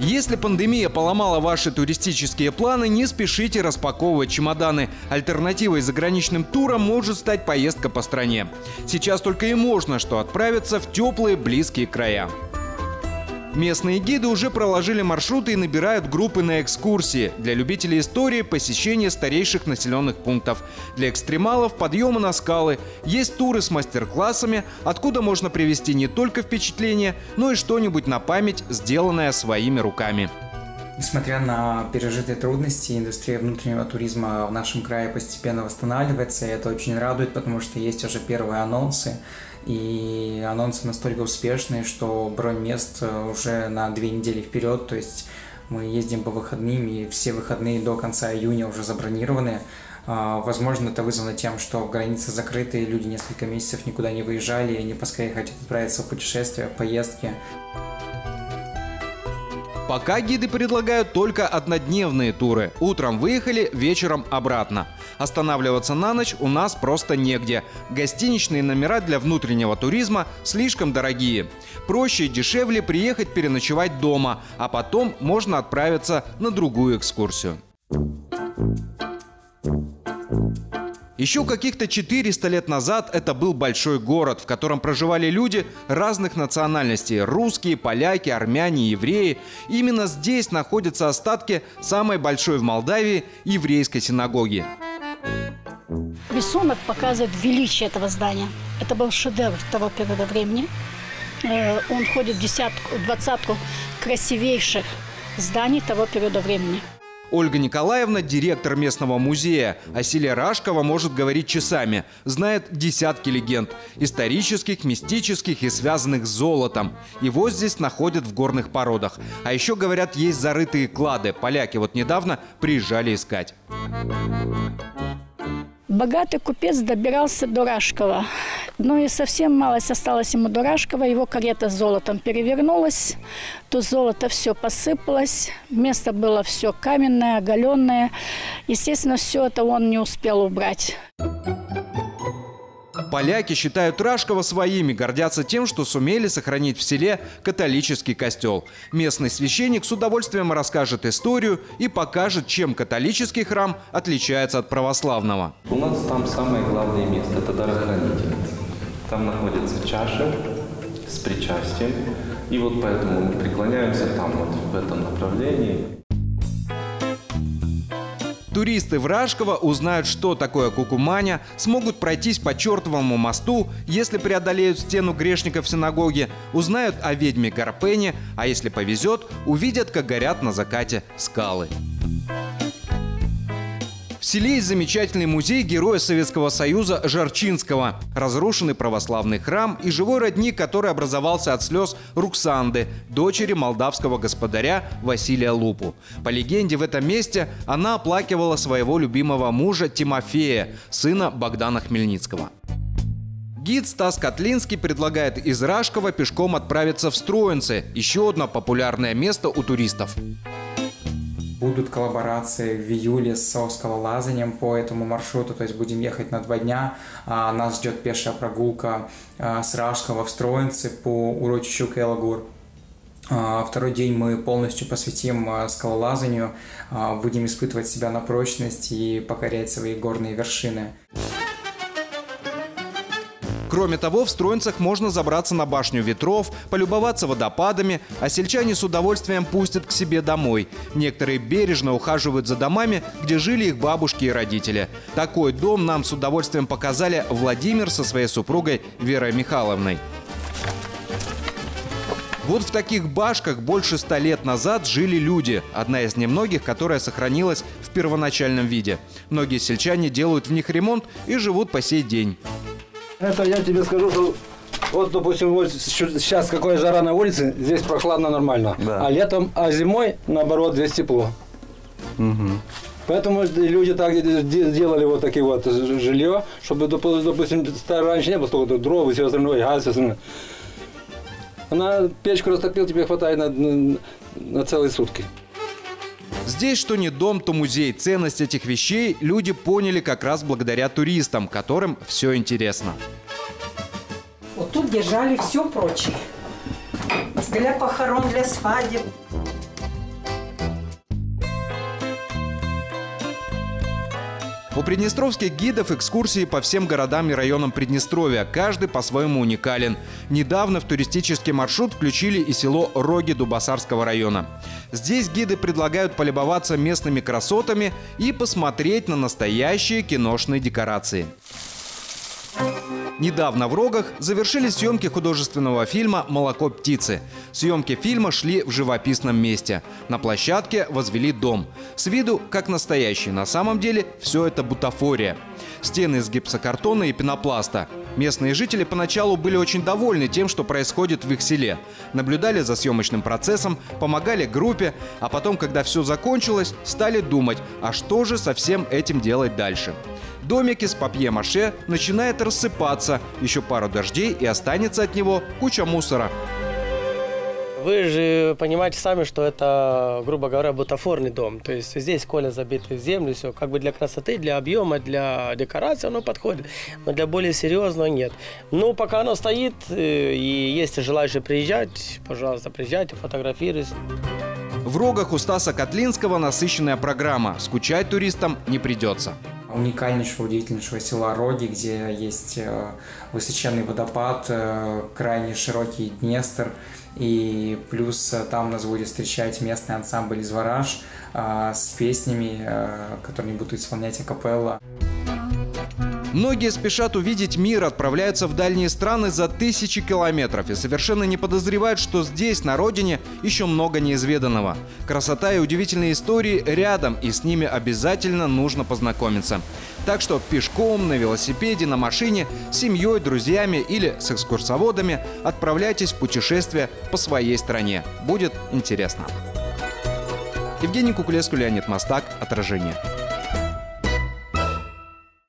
Если пандемия поломала ваши туристические планы, не спешите распаковывать чемоданы. Альтернативой заграничным турам может стать поездка по стране. Сейчас только и можно что отправиться в теплые близкие края. Местные гиды уже проложили маршруты и набирают группы на экскурсии. Для любителей истории – посещение старейших населенных пунктов. Для экстремалов – подъемы на скалы. Есть туры с мастер-классами, откуда можно привезти не только впечатления, но и что-нибудь на память, сделанное своими руками. Несмотря на пережитые трудности, индустрия внутреннего туризма в нашем крае постепенно восстанавливается, и это очень радует, потому что есть уже первые анонсы. И анонсы настолько успешные, что бронь мест уже на 2 недели вперед. То есть мы ездим по выходным, и все выходные до конца июня уже забронированы. Возможно, это вызвано тем, что границы закрыты, люди несколько месяцев никуда не выезжали, и они поскорее хотят отправиться в путешествия, в поездки. Пока гиды предлагают только однодневные туры. Утром выехали, вечером обратно. Останавливаться на ночь у нас просто негде. Гостиничные номера для внутреннего туризма слишком дорогие. Проще и дешевле приехать переночевать дома, а потом можно отправиться на другую экскурсию. Еще каких-то 400 лет назад это был большой город, в котором проживали люди разных национальностей – русские, поляки, армяне, евреи. Именно здесь находятся остатки самой большой в Молдавии еврейской синагоги. Рисунок показывает величие этого здания. Это был шедевр того периода времени. Он входит в двадцатку красивейших зданий того периода времени. Ольга Николаевна – директор местного музея. О селе Рашково может говорить часами. Знает десятки легенд – исторических, мистических и связанных с золотом. Его здесь находят в горных породах. А еще, говорят, есть зарытые клады. Поляки вот недавно приезжали искать. Богатый купец добирался до Рашкова. Ну и совсем малость осталось ему до Рашкова. Его карета с золотом перевернулась. То золото все посыпалось. Место было все каменное, оголенное. Естественно, все это он не успел убрать. Поляки считают Рашково своими, гордятся тем, что сумели сохранить в селе католический костел. Местный священник с удовольствием расскажет историю и покажет, чем католический храм отличается от православного. У нас там самое главное место – это дарохранительница. Там находится чаша с причастием, и вот поэтому мы преклоняемся там, вот в этом направлении. Туристы в Рашково узнают, что такое кукуманя, смогут пройтись по чертовому мосту, если преодолеют стену грешников синагоги, узнают о ведьме Гарпене, а если повезет, увидят, как горят на закате скалы. В селе есть замечательный музей героя Советского Союза Жарчинского, разрушенный православный храм и живой родник, который образовался от слез Руксанды, дочери молдавского господаря Василия Лупу. По легенде, в этом месте она оплакивала своего любимого мужа Тимофея, сына Богдана Хмельницкого. Гид Стас Котлинский предлагает из Рашкова пешком отправиться в Строинцы, еще одно популярное место у туристов. Будут коллаборации в июле со скалолазанием по этому маршруту, то есть будем ехать на 2 дня. Нас ждет пешая прогулка с Рашкова в Строинцы по урочищу Келагур. Второй день мы полностью посвятим скалолазанию, будем испытывать себя на прочность и покорять свои горные вершины. Кроме того, в Строинцах можно забраться на башню ветров, полюбоваться водопадами, а сельчане с удовольствием пустят к себе домой. Некоторые бережно ухаживают за домами, где жили их бабушки и родители. Такой дом нам с удовольствием показали Владимир со своей супругой Верой Михайловной. Вот в таких башках больше 100 лет назад жили люди. Одна из немногих, которая сохранилась в первоначальном виде. Многие сельчане делают в них ремонт и живут по сей день. Это я тебе скажу, что вот, допустим, вот сейчас какая жара на улице, здесь прохладно нормально. Да. А зимой, наоборот, здесь тепло. Угу. Поэтому люди так делали вот такие вот жилье, чтобы, допустим, раньше не было столько дров и все остальное, газ, все остальное. Она печку растопил, тебе хватает на целые сутки. Здесь что не дом, то музей. Ценность этих вещей люди поняли как раз благодаря туристам, которым все интересно. Вот тут держали все прочее. Для похорон, для свадеб. У приднестровских гидов экскурсии по всем городам и районам Приднестровья. Каждый по-своему уникален. Недавно в туристический маршрут включили и село Роги Дубасарского района. Здесь гиды предлагают полюбоваться местными красотами и посмотреть на настоящие киношные декорации. Недавно в Рогах завершили съемки художественного фильма «Молоко птицы». Съемки фильма шли в живописном месте. На площадке возвели дом. С виду как настоящий. На самом деле все это бутафория. Стены из гипсокартона и пенопласта. Местные жители поначалу были очень довольны тем, что происходит в их селе. Наблюдали за съемочным процессом, помогали группе, а потом, когда все закончилось, стали думать, а что же со всем этим делать дальше. Домик из папье-маше начинает рассыпаться. Еще пару дождей и останется от него куча мусора. Вы же понимаете сами, что это, грубо говоря, бутафорный дом. То есть здесь коля забиты в землю, все как бы для красоты, для объема, для декорации оно подходит, но для более серьезного нет. Но пока оно стоит и есть желающие приезжать, пожалуйста, приезжайте, фотографируйтесь. В Рогах у Стаса Котлинского насыщенная программа. Скучать туристам не придется. Уникальнейшего, удивительнейшего села Роги, где есть высоченный водопад, крайне широкий Днестр. И плюс там нас будет встречать местный ансамбль из Вараж с песнями, которые будут исполнять акапелла. Многие спешат увидеть мир, отправляются в дальние страны за тысячи километров и совершенно не подозревают, что здесь, на родине, еще много неизведанного. Красота и удивительные истории рядом, и с ними обязательно нужно познакомиться. Так что пешком, на велосипеде, на машине, с семьей, друзьями или с экскурсоводами отправляйтесь в путешествие по своей стране. Будет интересно. Евгений Кукулеску, Леонид Мастак. Отражение.